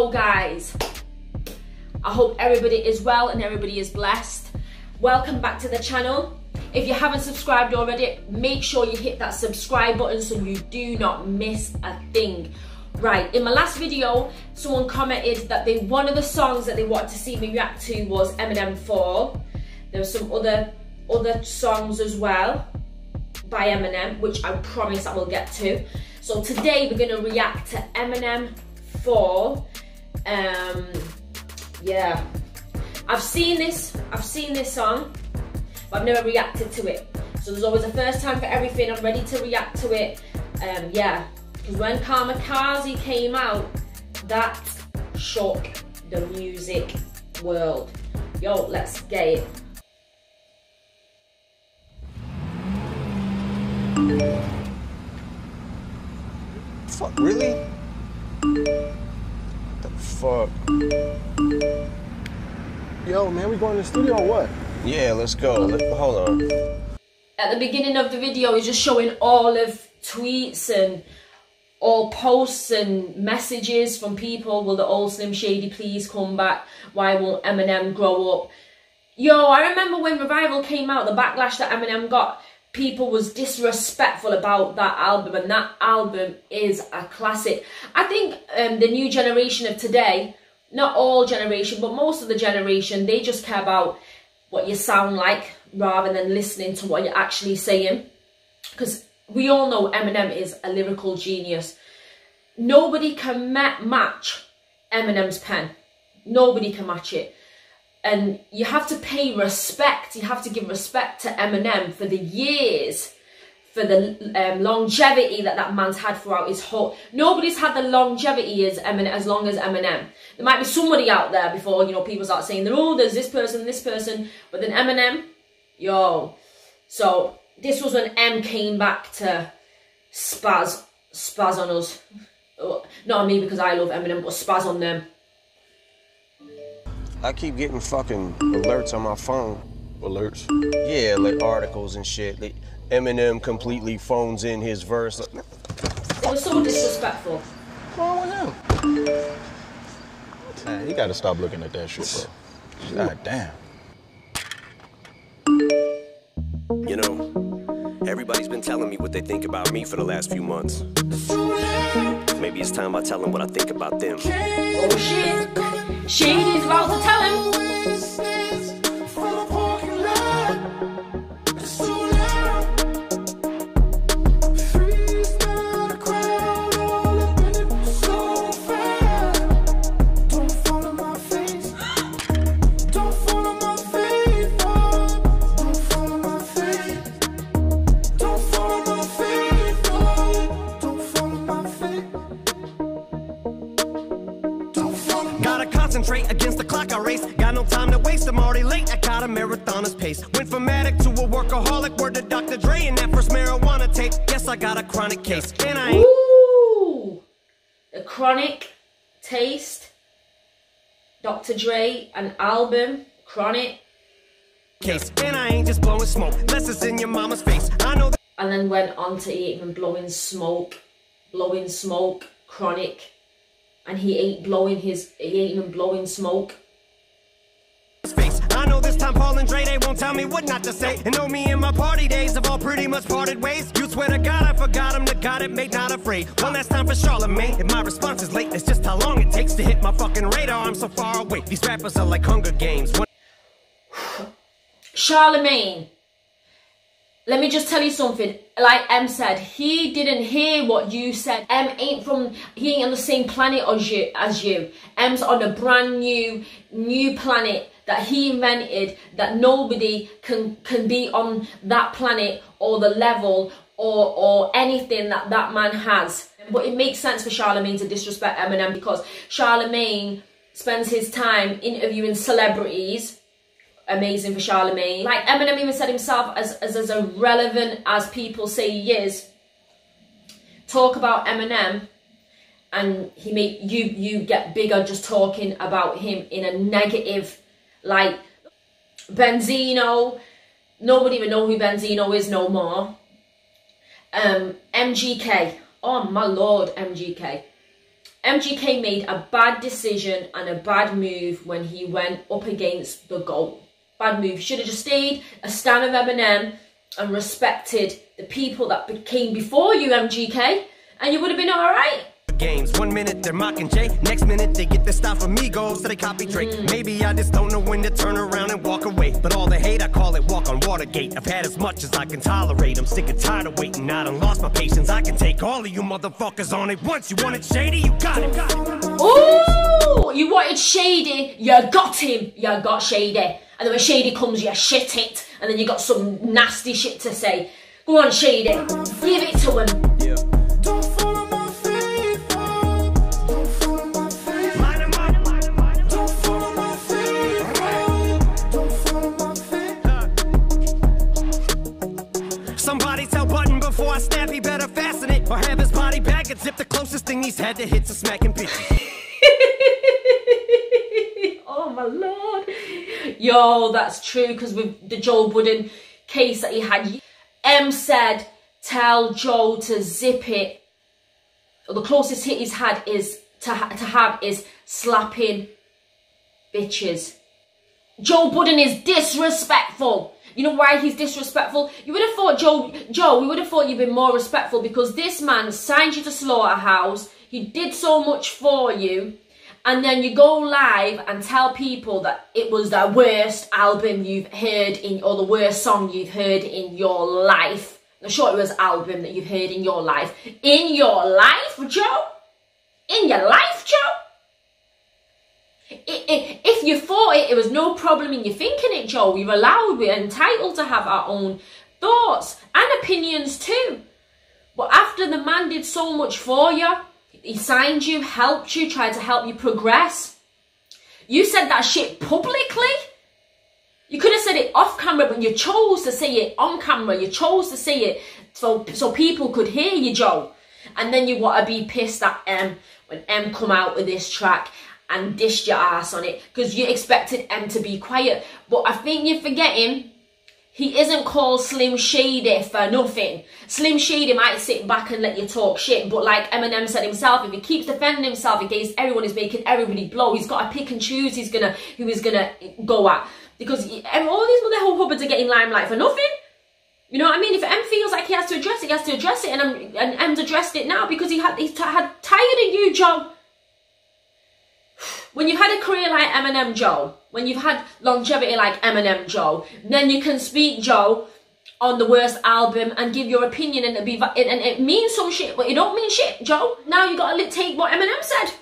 Yo guys, I hope everybody is well and everybody is blessed. Welcome back to the channel. If you haven't subscribed already, make sure you hit that subscribe button so you do not miss a thing. Right, in my last video, someone commented that one of the songs that they wanted to see me react to was Eminem Fall. There were some other songs as well by Eminem, which I promise I will get to. So today we're gonna react to Eminem Fall. Yeah, I've seen this song, but I've never reacted to it. So there's always a first time for everything. I'm ready to react to it. Yeah, because when Kamikaze came out, that shook the music world. Yo, let's get it. Fuck, really? What the fuck? Yo, man, we going to the studio or what? Yeah, let's go. Hold on. At the beginning of the video, he's just showing all of tweets and all posts and messages from people. Will the old Slim Shady please come back? Why won't Eminem grow up? Yo, I remember when Revival came out, the backlash that Eminem got. People was disrespectful about that album, and that album is a classic. I think the new generation of today, not all generation, but most of the generation, they just care about what you sound like rather than listening to what you're actually saying. Because we all know Eminem is a lyrical genius. Nobody can match Eminem's pen. Nobody can match it. And you have to pay respect. You have to give respect to Eminem for the years, for the longevity that man's had throughout his whole. Nobody's had the longevity as long as Eminem. There might be somebody out there before, you know, people start saying, oh, there's this person, but then Eminem, yo. So this was when M came back to spaz on us. Not on me because I love Eminem, but spaz on them. I keep getting fucking alerts on my phone. Alerts? Yeah, like articles and shit. Like Eminem completely phones in his verse. It was so disrespectful. What's wrong with him? Man, you gotta stop looking at that shit, bro. God damn. You know, everybody's been telling me what they think about me for the last few months. Maybe it's time I tell them what I think about them. Oh shit. Shady's about to tell him. Concentrate against the clock I race. Got no time to waste, I'm already late. I got a marathoner's pace. Went from addict to a workaholic. Word to Dr. Dre and that first marijuana tape. Guess I got a chronic case. And I ain't. Ooh, the chronic taste. Dr. Dre, an album, chronic case. And I ain't just blowing smoke. Less is in your mama's face. I know that. And then went on to even blowing smoke, chronic. And he ain't even blowing smoke. I know this time Paul and Dre, they won't tell me what not to say. And know me and my party days have all pretty much parted ways. You swear to God I forgot him, the God it made not afraid. One last time for Charlemagne. If my response is late, it's just how long it takes to hit my fucking radar. I'm so far away. These rappers are like Hunger Games. Charlemagne, let me just tell you something. Like M said, he didn't hear what you said. He ain't on the same planet as you. M's on a brand new planet that he invented, that nobody can be on that planet or the level or anything that man has. But it makes sense for Charlemagne to disrespect Eminem because Charlemagne spends his time interviewing celebrities. Amazing for Charlemagne. Like Eminem even said himself, as irrelevant as people say he is, talk about Eminem and he make you get bigger just talking about him in a negative, like Benzino. Nobody even know who Benzino is no more. MGK. Oh my lord, MGK. MGK made a bad decision and a bad move when he went up against the GOAT. Bad move. He should have just stayed a stan of Eminem and respected the people that came before you, MGK, and you would have been alright. Games. 1 minute they're mocking Jay, next minute they get their style from Migos, so they copy Drake. Maybe I just don't know when to turn around and walk away. But all the hate, I call it walk on Watergate. I've had as much as I can tolerate. I'm sick and tired of waiting. I done lost my patience. I can take all of you motherfuckers on it once. You want it shady, you got it. Ooh, you wanted shady, you got him. You got shady. And then when shady comes, you shit it. And then you got some nasty shit to say. Go on, shady. Give it to him. Yeah. Somebody tell Button before I snap, he better fasten it. Or have his body bag and zip. The closest thing he's had to hits a smacking bitches. Oh my lord. Yo, that's true, because with the Joe Budden case that he had, M said, tell Joe to zip it. The closest hit he's had is to have is slapping bitches. Joe Budden is disrespectful. You know why he's disrespectful? You would have thought, Joe, we would have thought you'd been more respectful, because this man signed you to Slaughterhouse. He did so much for you. And then you go live and tell people that it was the worst album you've heard or the worst song you've heard in your life. I'm sure it was album that you've heard in your life. In your life, Joe? In your life, Joe? If you thought it was no problem in you thinking it, Joe, we're entitled to have our own thoughts and opinions too. But after the man did so much for you, he signed you, helped you, tried to help you progress, you said that shit publicly. You could have said it off camera, but you chose to say it on camera. You chose to say it so people could hear you, Joe. And then you want to be pissed at M when M come out with this track and dished your ass on it, because you expected M to be quiet. But I think you're forgetting, he isn't called Slim Shady for nothing. Slim Shady might sit back and let you talk shit, but like Eminem said himself, if he keeps defending himself against everyone, he's making everybody blow. He's got to pick and choose who he's gonna go at, because all these mother hubbards are getting limelight for nothing. You know what I mean? If M feels like he has to address it, he has to address it, and M's addressed it now because he's had tired of you, Joe. When you've had a career like Eminem, Joe, when you've had longevity like Eminem, Joe, then you can speak, Joe, on the worst album and give your opinion, and it means some shit, but it don't mean shit, Joe. Now you gotta take what Eminem said.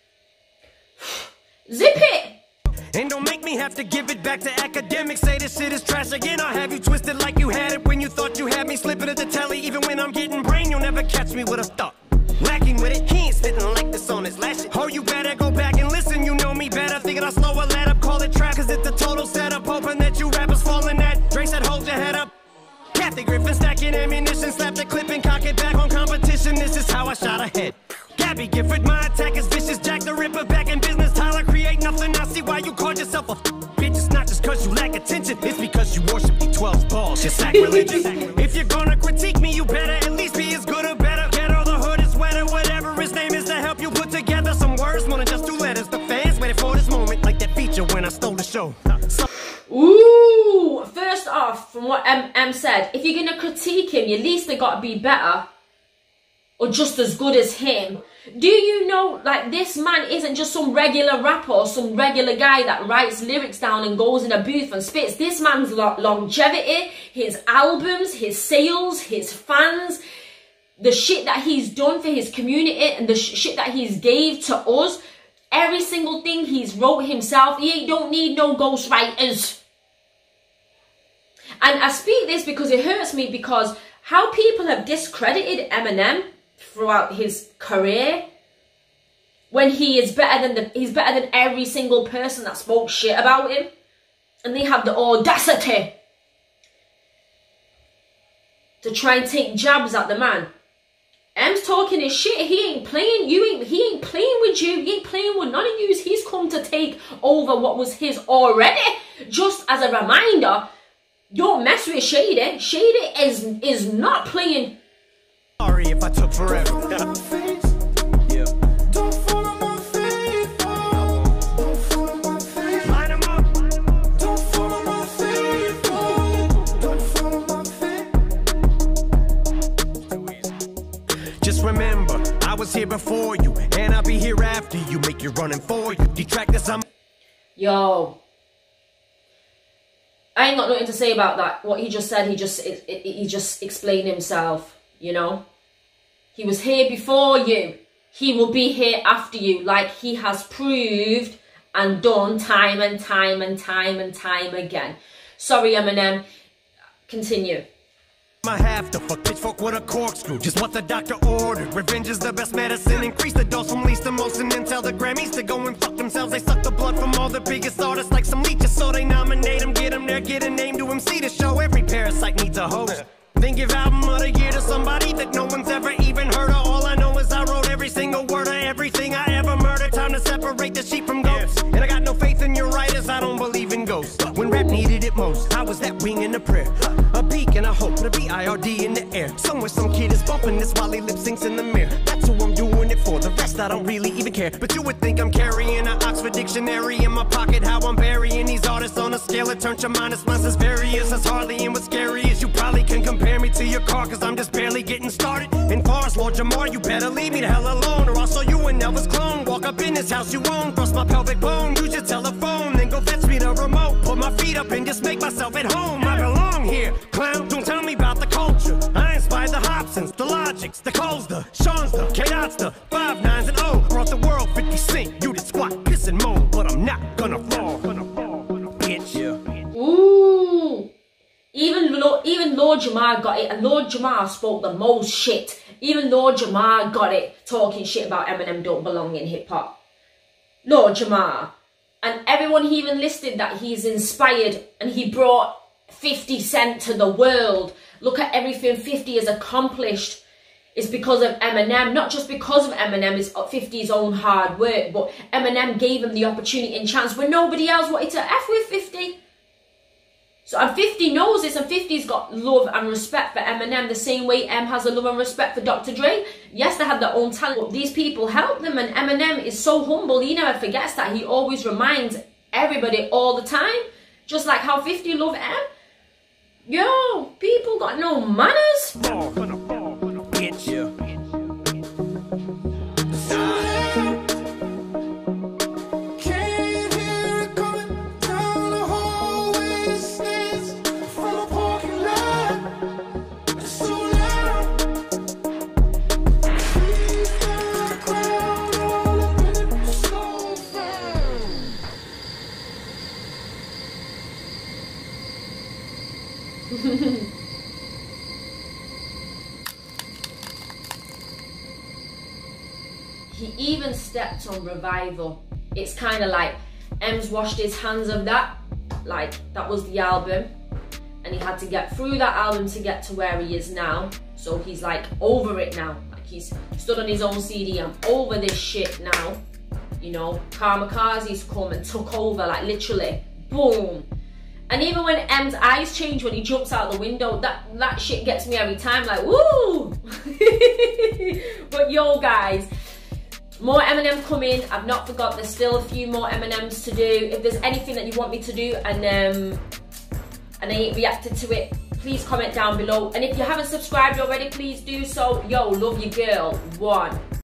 Zip it. And don't make me have to give it back to academics. Say this shit is trash again. I'll have you twisted like you had it when you thought you had me slipping at the telly. Even when I'm getting brain, you'll never catch me with a thought. Lacking with it, he ain't spitting like this on his last shit. Oh, you better go back and listen, you know me better. Thinking I'll slow a let up, call it trap, cause it's a total setup. Hoping that you rappers falling at. Drake said hold your head up. Kathy Griffin stacking ammunition, slap the clip and cock it back on competition. This is how I shot ahead. Gabby Gifford, my attack is vicious. Jack the Ripper back in business. Tyler create nothing. I see why you called yourself a bitch. It's not just cause you lack attention, it's because you worship the 12 balls. You're sacrilegious. If you're gonna critique me, you better at least be as good or better. Get all the hood is wetter, whatever his name is, to help you put together some words more than just 2 letters. The fans waited for this moment, like that feature when I stole the show. Ooh, first off, from what M said, if you're gonna critique him, you at least they gotta be better or just as good as him. Do you know, like, this man isn't just some regular rapper or some regular guy that writes lyrics down and goes in a booth and spits. This man's longevity, his albums, his sales, his fans, the shit that he's done for his community and the shit that he's gave to us, every single thing he's wrote himself. He don't need no ghostwriters. And I speak this because it hurts me, because how people have discredited Eminem throughout his career, when he is better than every single person that spoke shit about him, and they have the audacity to try and take jabs at the man. M's talking his shit. He ain't playing. He ain't playing with you. He ain't playing with none of you. He's come to take over what was his already. Just as a reminder, don't mess with Shady. Shady is not playing. Sorry if I took forever. Yeah. here before you, and I'll be here after you. Make you running for you. Detractors, I'm. Yo, I ain't got nothing to say about that. What he just said, he just explained himself, you know. He was here before you. He will be here after you, like he has proved and done time and time and time and time again. Sorry, Eminem. Continue. I have to fuck pitchfork with a corkscrew. Just what the doctor ordered. Revenge is the best medicine. Increase the dose from least to most, and then tell the Grammys to go and fuck themselves. They suck the blood from all the biggest artists like some leeches, so they nominate them, get them there, get a name to MC to show. Every parasite needs a host. Then give album of the year to somebody that no one's ever even heard of. All I know is I wrote every single word of everything I ever murdered. Time to separate the sheep from goats. And I got no faith in your writers, I don't believe in ghosts. When rap needed it most, I was that wing in the prayer. A beak and a hope, the B-I-R-D in the air. Somewhere some kid is bumping this while he lip syncs in the mirror. That's who I'm doing it for, the rest I don't really even care. But you would think I'm carrying an Oxford dictionary in my pocket. How I'm burying these artists on a scale that turns your minus mine says various. That's hardly in what's scary is you probably can compare me to your car, cause I'm just barely getting started. And far as Lord Jamar, you better leave me the hell alone, or I'll show you an Elvis clone. Walk up in this house you own, thrust my pelvic bone, use your telephone, then go fetch me the remote. Put my feet up and just make myself at home. I belong here, clown, don't tell me about the culture. I inspired the Hobsons, the Logics, the Coles, the Sean's, the K-Dots, the 5 9s and O. Brought the world 50 Cent, you did squat, piss and moan, but I'm not gonna fall, bitch. Ooh. Even Lord Jamar got it, and Lord Jamar spoke the most shit. Even Lord Jamar got it, talking shit about Eminem don't belong in hip-hop. Lord Jamar. And everyone he even listed that he's inspired, and he brought 50 Cent to the world. Look at everything 50 has accomplished. It's because of Eminem, not just because of Eminem, it's 50's own hard work, but Eminem gave him the opportunity and chance when nobody else wanted to F with 50. So, and 50 knows this, and 50's got love and respect for Eminem the same way M has a love and respect for Dr. Dre. Yes, they had their own talent, but these people help them, and Eminem is so humble, he never forgets that. He always reminds everybody all the time, just like how 50 love M. Yo, people got no manners. He even stepped on Revival. It's kind of like M's washed his hands of that. Like, that was the album, and he had to get through that album to get to where he is now. So he's like over it now. Like, he's stood on his own CD. I'm over this shit now. You know, Kamikaze's come and took over, like literally, boom. And even when M's eyes change when he jumps out the window, that shit gets me every time, like, woo! But yo, guys, more Eminem coming. I've not forgot, there's still a few more Eminems to do. If there's anything that you want me to do and I ain't reacted to it, please comment down below. And if you haven't subscribed already, please do so. Yo, love you, girl. 1.